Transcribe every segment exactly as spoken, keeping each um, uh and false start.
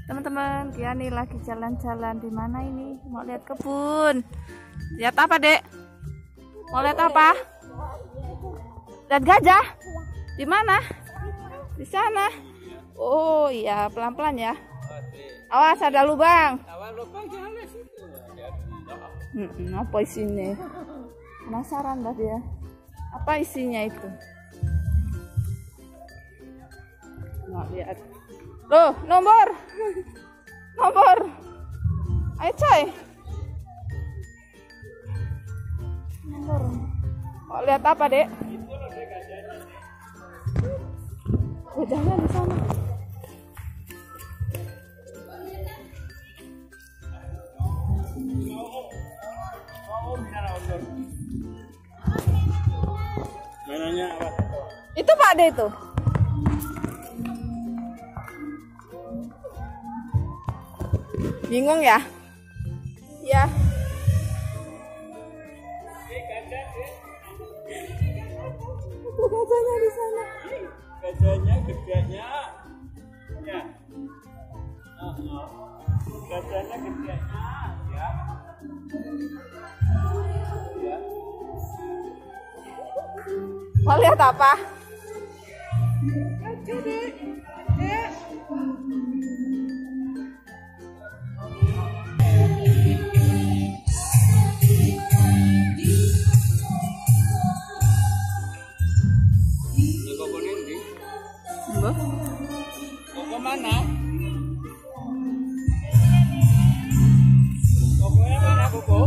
Teman-teman, Kiani lagi jalan-jalan di mana ini? Mau lihat kebun. Lihat apa, Dek? Mau lihat apa? Lihat gajah? Di mana? Di sana. Oh iya, pelan-pelan ya. Awas ada lubang. Hmm, apa isinya? Penasaran dah dia. Apa isinya itu? Mau lihat. Loh, nomor. Nomor. Ayo, coy. Nomor. Mau lihat apa, Dek? Gajahnya di sana. Mainannya apa? Itu Pak De itu. Bingung ya? Ya. Gajahnya di sana. Gajahnya gedenya. Ya. Uh -huh. Gajahnya gedenya. Ya. Ya. Mau lihat apa? Gajah, Dek. Dek. Koko mana? Kokonya mana, Koko?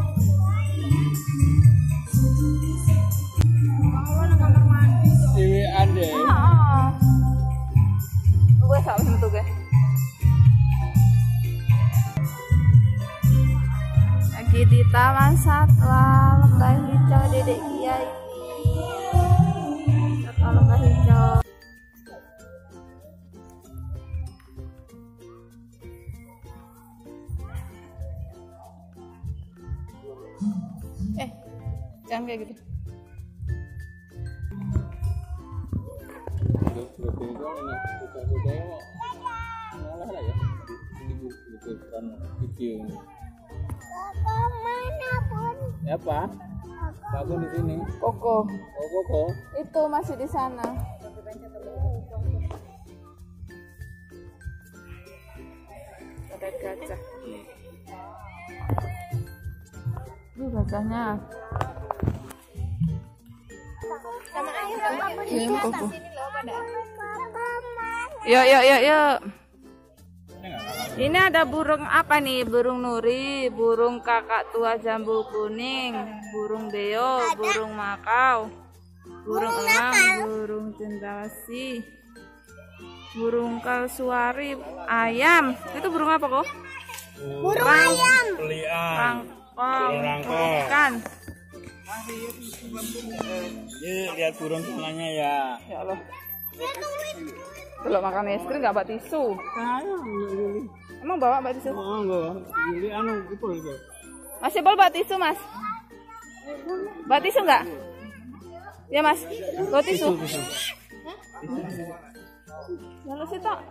Dewi Ande. Ah. Gue tak bentuk ya. Lagi di Taman Satwa Lembah Hijau Dedek Kiai. Satwa Lembah Hijau. Eh, jangan kayak gitu. Ya apa? Aku di sini. Koko. Oh, Koko. Itu masih di sana. Ada gajah. Tuh gajahnya. Ini Koko. Yuk, yuk, yuk, yuk. Ini ada burung apa nih? Burung nuri, burung kakak tua jambu kuning, burung beo, burung makau, burung elang, burung cendrawasih, burung kalsuari, ayam. Itu burung apa kok? Burung ayam. Pelian. Rangkong, ikan. Ini lihat burung sananya ya. Ya Allah. Kalau makan es krim nggak bawa tisu. Emang bawa bawa tisu? Oh, enggak. Jadi anu itu itu. Masih boleh bawa tisu, Mas? Bawa tisu nggak? Ya, Mas. Bawa tisu. Lalu sih tak.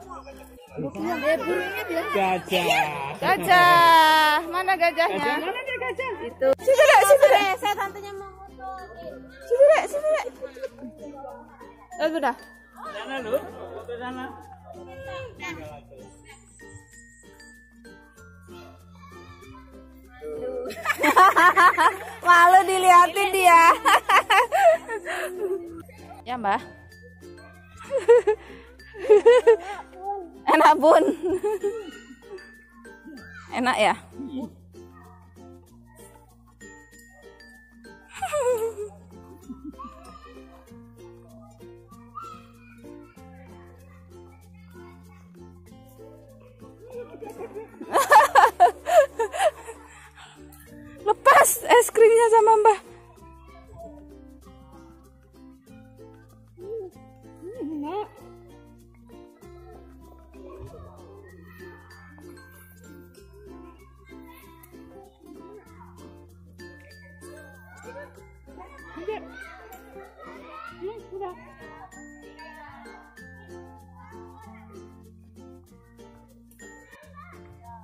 Gajah. Gajah. Mana gajahnya? Mana dia gajah? Itu. Situ dek, situ dek. Saya tantenya mau foto. Situ dek, situ dek. Oh, sudah. Sana lu, ke sana. Malu dilihatin dia. Ya, Mbak. Enak, Bun. Enak ya? Lepas es krimnya sama Mbah.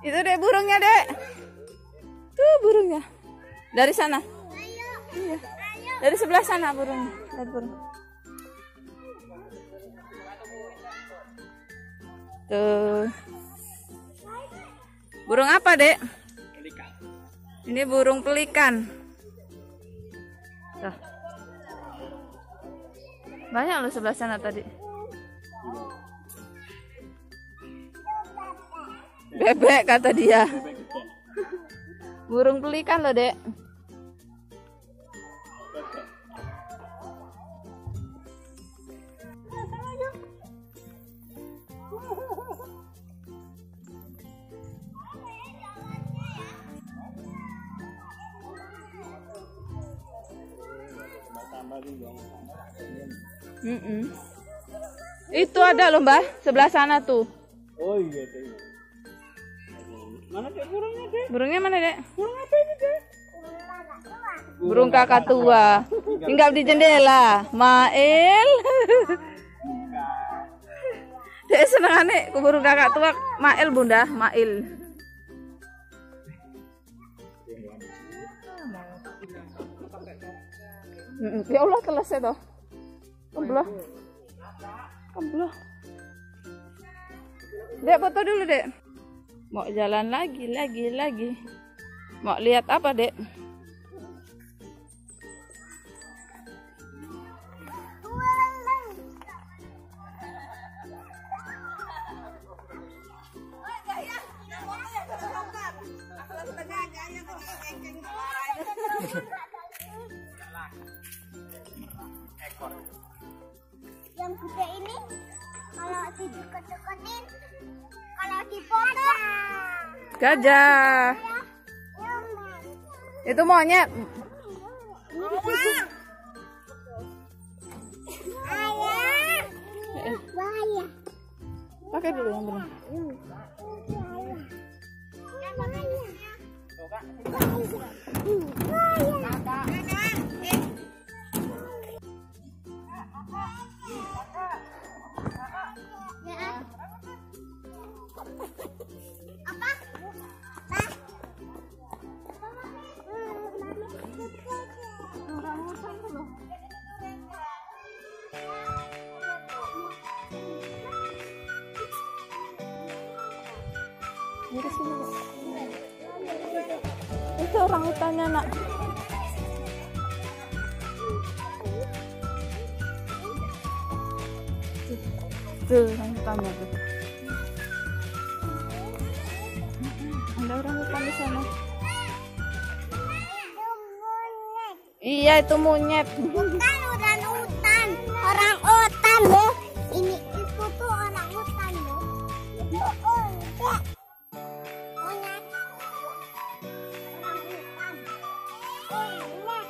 Itu dek burungnya dek. Tuh burungnya. Dari sana. Iya. Dari sebelah sana burungnya. Lihat burung. Tuh. Burung apa dek? Pelikan. Ini burung pelikan. Tuh. Banyak loh sebelah sana tadi. Bebek kata dia. Burung pelikan loh dek. Mm -mm. Itu ada loh mbak, sebelah sana tuh. Oh iya deh. Mana dek burungnya dek? Burungnya mana dek? Burung apa ini dek? Burung kakak tua. Tinggal di jendela. Mail. Dek seneng aneh ke burung kakak tua. Mail bunda, Mail. Mm -mm. Ya Allah selesai toh. Kebelah. Kebelah. Dek foto dulu dek. Mau jalan lagi, lagi, lagi. Mau lihat apa dek? Yang gede ini kalau didekat-dekatin, kalau dipoto Gajah. Itu monyet. ayah, bahaya. Pakai dulu yang benar. Itu orang hutannya nak. Tuh orang hutannya tuh. Ada orang hutan di sana. Iya itu monyet. Bukan orang hutan, orang hutan loh. Ini itu tuh orang hutan loh. Itu enggak. Monyet. Orang hutan. Monyet.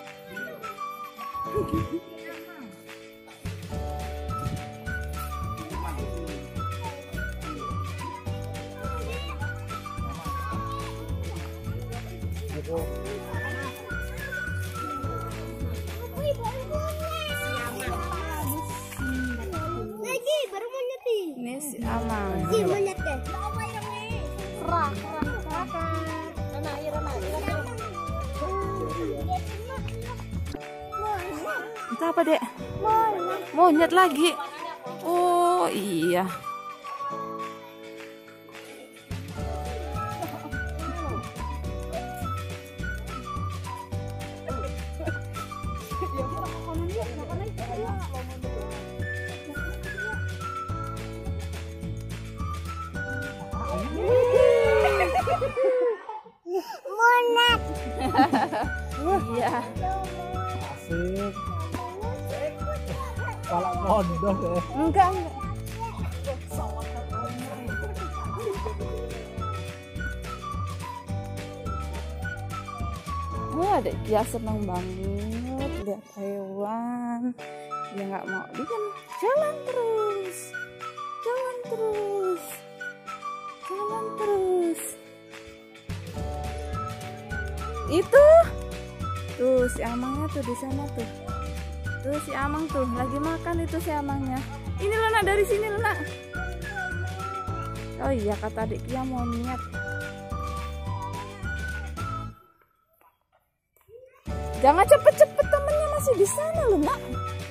Lagi baru monyet nih. Ini si Amang. Si monyet deh. Rah, rah, rah. Anak air anak. Itu apa dek? Monyet. Monyet lagi. Oh iya. Monyet. Iya. Asik. Kalau mondok deh. Enggak, enggak. Oh, adek dia seneng banget lihat hewan. Dia nggak mau diam, jalan terus, jalan terus, jalan terus. Itu, tuh si Amangnya tuh di sana tuh. Tuh si Amang tuh lagi makan itu si Amangnya. Ini Lena dari sini Lena. Oh iya kata adik dia monyet. Jangan cepet-cepet, temennya masih di sana loh, Nak.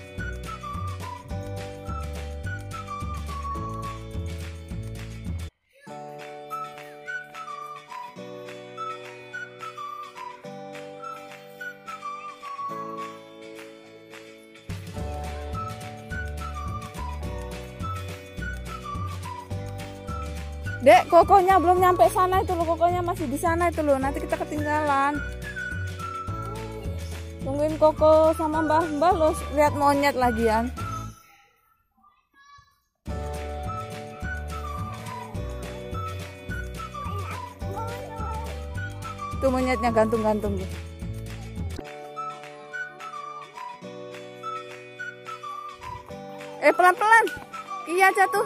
Dek, kokonya belum nyampe sana itu loh, kokonya masih di sana itu loh. Nanti kita ketinggalan. Tungguin koko sama mbah-mbah lo, lihat monyet lagian. Tuh monyetnya gantung-gantung gitu. Eh pelan-pelan. Iya jatuh.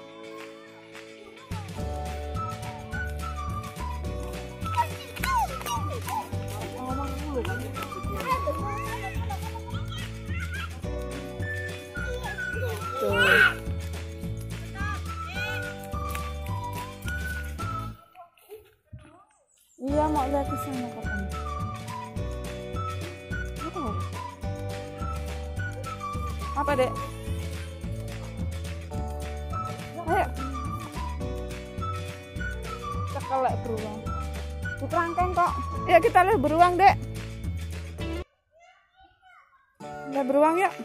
Tuh. Iya mau lihat ke sana katanya. Oh. Apa dek? Ayo. Cekelek beruang. Di kerangkeng kok. Ya kita lihat beruang dek. Lihat beruang yuk.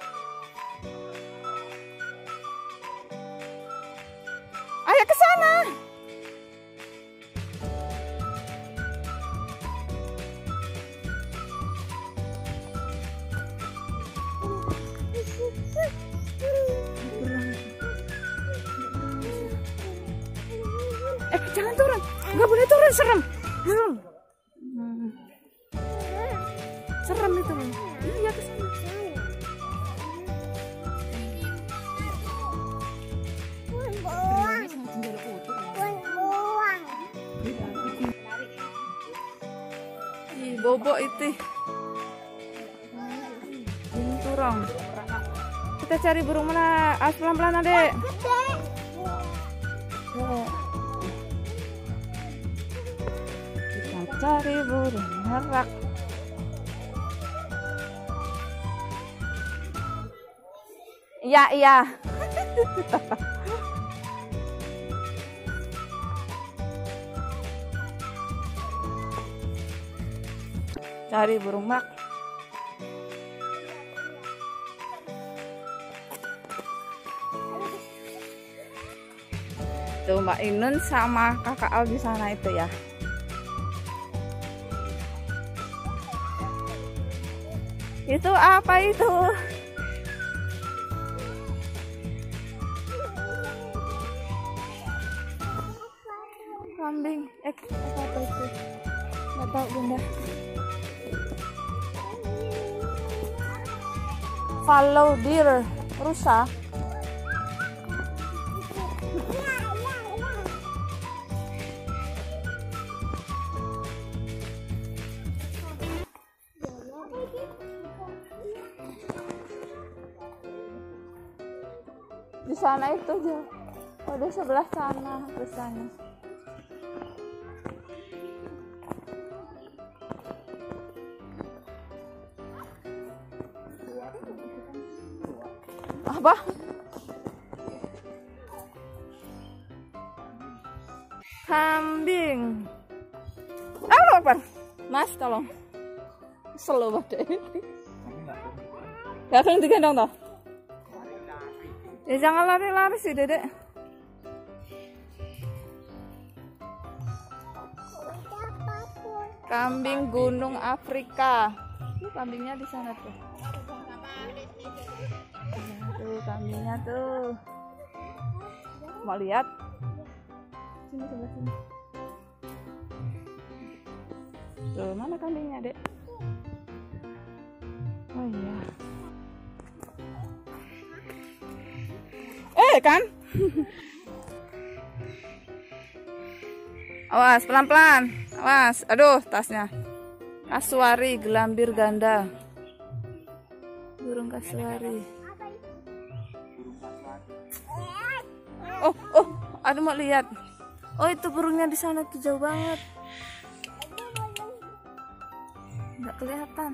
Ayo ke sana. Eh jangan turun, nggak boleh turun, serem. Serem. Hmm. Serem itu. Iya ke sana. Ih, bobo itu. Binturong. Kita cari burung mana? As pelan-pelan adek. Kita cari burung merak. Iya, iya. Cari burung merak. Tuh Mbak Inun sama Kakak Al di sana itu ya. Itu apa itu? Kambing. Eh, apa itu? Nggak tahu Bunda. Fallow deer, rusa. Di sana itu aja. Oh, di sebelah sana rusanya. Apa? Kambing. Halo, Pak. Mas, tolong. Slow banget. Gak akan digendong toh? Ya jangan lari-lari sih, Dedek. Kambing gunung Afrika. Ini kambingnya di sana tuh. Tuh kambingnya tuh. Mau lihat? Sini sebelah sini. Tuh mana kambingnya, Dek? Oh iya. Eh kan? Awas pelan-pelan. Awas. Aduh tasnya. Kasuari gelambir ganda. Burung kasuari. Oh, oh, aduh mau lihat. Oh, itu burungnya di sana tuh jauh banget. Enggak. kelihatan.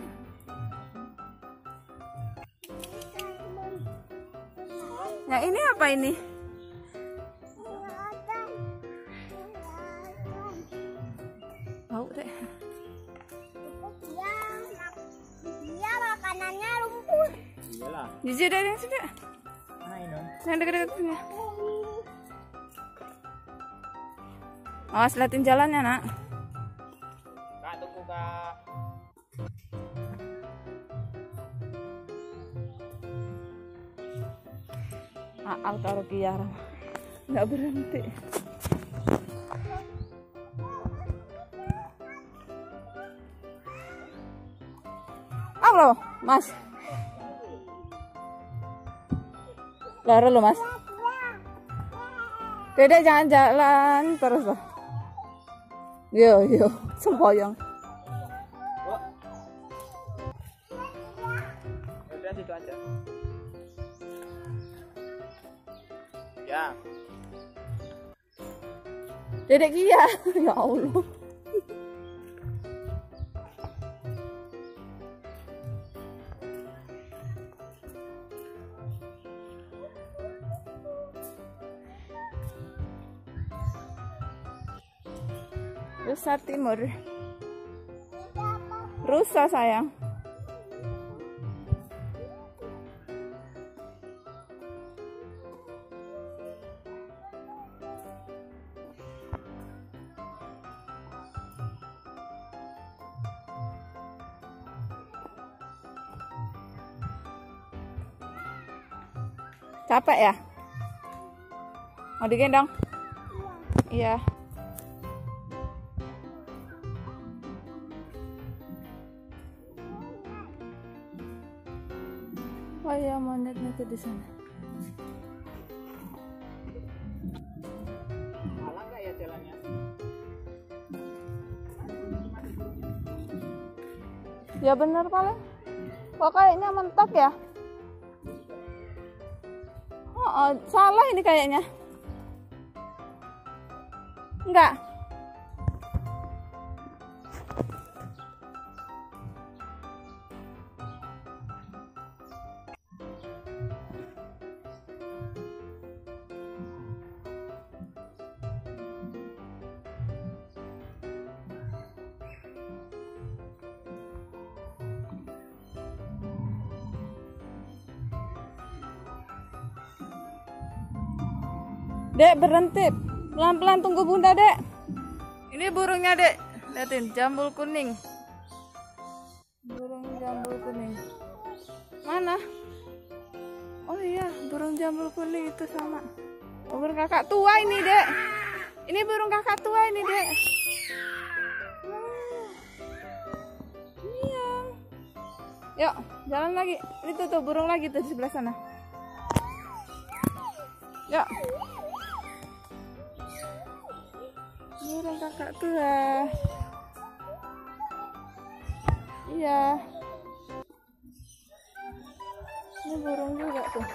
Nah ini apa ini? Bau deh. Dia makanannya lumpur. Iyalah. Jujur dari yang sudah. Mana ini? Yang dekat-dekat sini. Awas liatin jalannya nak. Kak, tunggu kak. Aal karo Kiara nggak berhenti. Halo mas, lari lo mas. Dedek jangan jalan terus loh. Yo yo sempoyong. Udah situ aja. Ya. Dedek Kia, ya Allah. Rusa Timur. Rusa sayang. Capek ya? Mau digendong? Iya. Oh iya, monetnya tuh di sana. Salah nggak ya jalannya? Ya bener paling. Kok kayaknya mentok ya? Oh, oh, salah ini kayaknya. Enggak. Dek berhenti, pelan-pelan tunggu bunda dek. Ini burungnya dek, liatin jambul kuning. Burung jambul kuning. Mana? Oh iya, burung jambul kuning itu sama. Oh, burung kakak tua ini dek. Ini burung kakak tua ini dek. Oh. Iya. Yuk, jalan lagi. Itu tuh burung lagi tuh di sebelah sana. Yuk. Burung kakak tua. Iya. Ini burung juga tuh.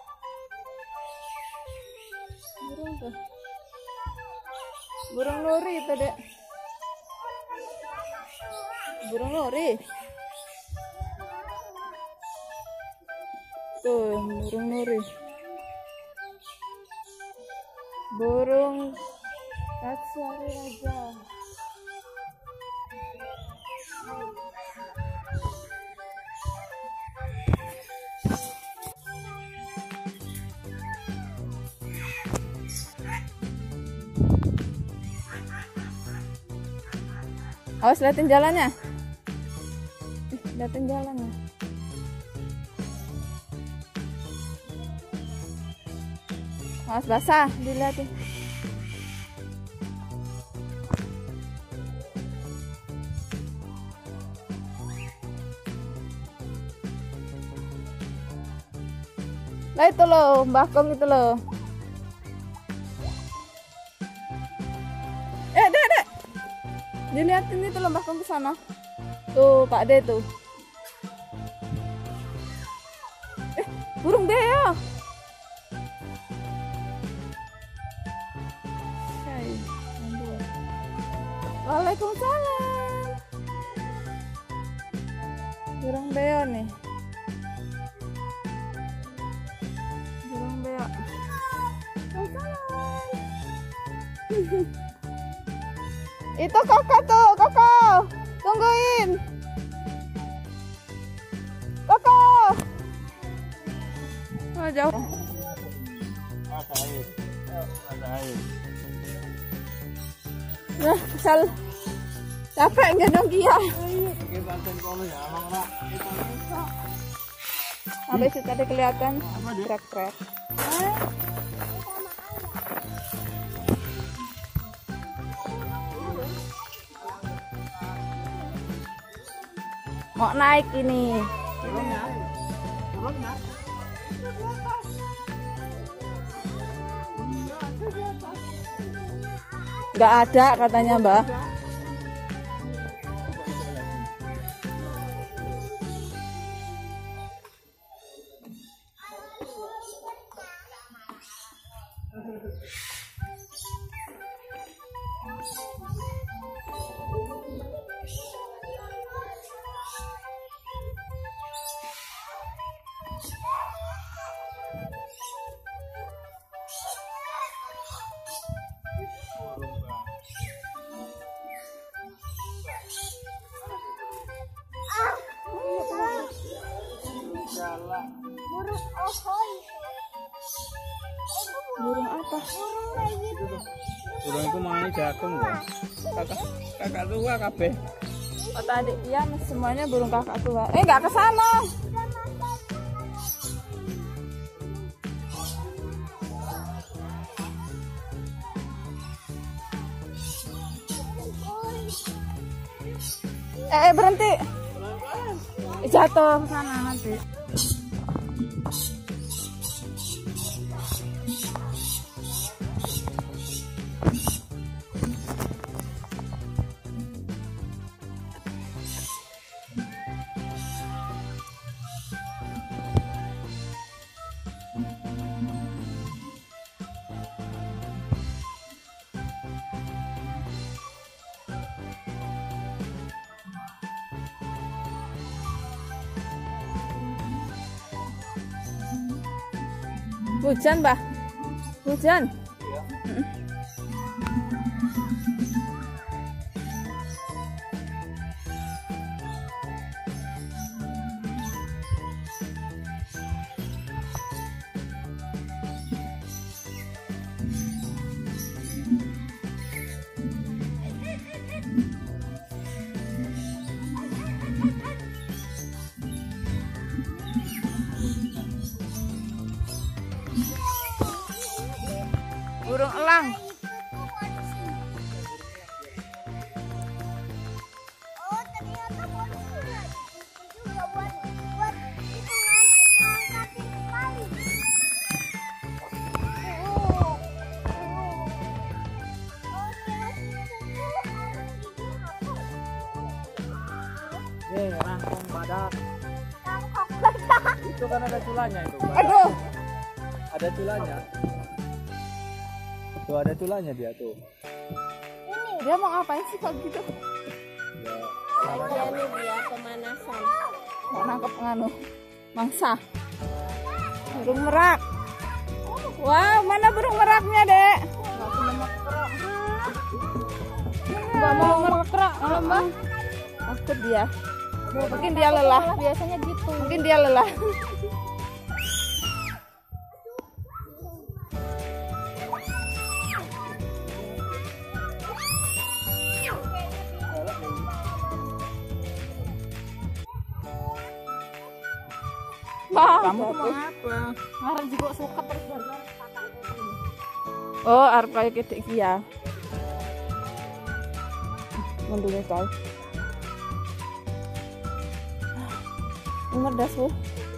Burung tuh. Burung nuri itu dek. Burung nuri. Tuh, burung nuri. Burung Katsari Raja. Awas liatin jalannya. Ih, liatin jalannya. Awas basah, diliatin. Lah itu loh, Mbah Kong itu loh. Eh, dek, dek. Dilihatin itu loh Mbah Kong ke sana. Tuh, Pak De tuh. Eh, burung beo. Waalaikumsalam. beo nih. Burung beo. Itu Koko tuh, Koko. Tungguin. Koko. Oh, jauh. Ada air. Ada air. Nah, kesal. Capek gendong dia. Oke, bantuin kono ya, Mang Ra. Sampai situ tadi kelihatan trek-trek. Mau naik ini. Nggak ada katanya, Mbak. Burung ohoi. Burung apa? Burung kayak gitu. Burung itu mangane jagung kok. Kakak kakak tua kabeh. Oh tadi iya semuanya burung kakak tua. Eh nggak ke sana. Eh, eh berhenti. Jatuh ke sana nanti. Hujan, Mbah. Hujan. Iya. Burung elang. Oh, ternyata polisi juga buat buat itu kan angkatin tali. Oh. Oh, Eh, rangkong badak. tangkap badak. Itu kan ada tulangnya itu. Pak. Aduh. Ada tulangnya. Tuh ada tulangnya dia tuh. Dia mau ngapain sih kok gitu? Ya. Dia nih dia pemanasan. Mau nangkep nganu mangsa. Burung merak. Wow, mana burung meraknya, Dek? Nggak mau merak. Mbak. Takut dia. Mungkin dia lelah. Biasanya gitu. Mungkin dia lelah. Kamu tuh mau apa? Ngarang juga suka terus baru. Oh, arep kaya kedek iki ya. Mendune kae. Ngedas Bu.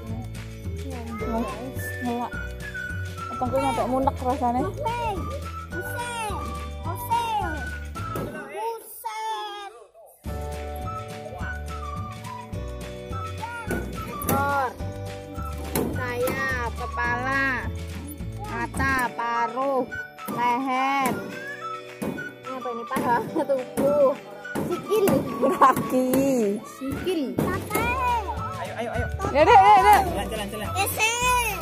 Ngelak. Atang kowe ngadek munek rasane. Pusing. Pusing. Pusing. Ekor, sayap, kepala, mata, paruh, leher. Ini apa ini paha, tubuh, Sikil. kaki. Sikil. Pakai. Ayo ayo, ayo. Ya deh, deh, deh. Jalan, jalan, jalan. Ese.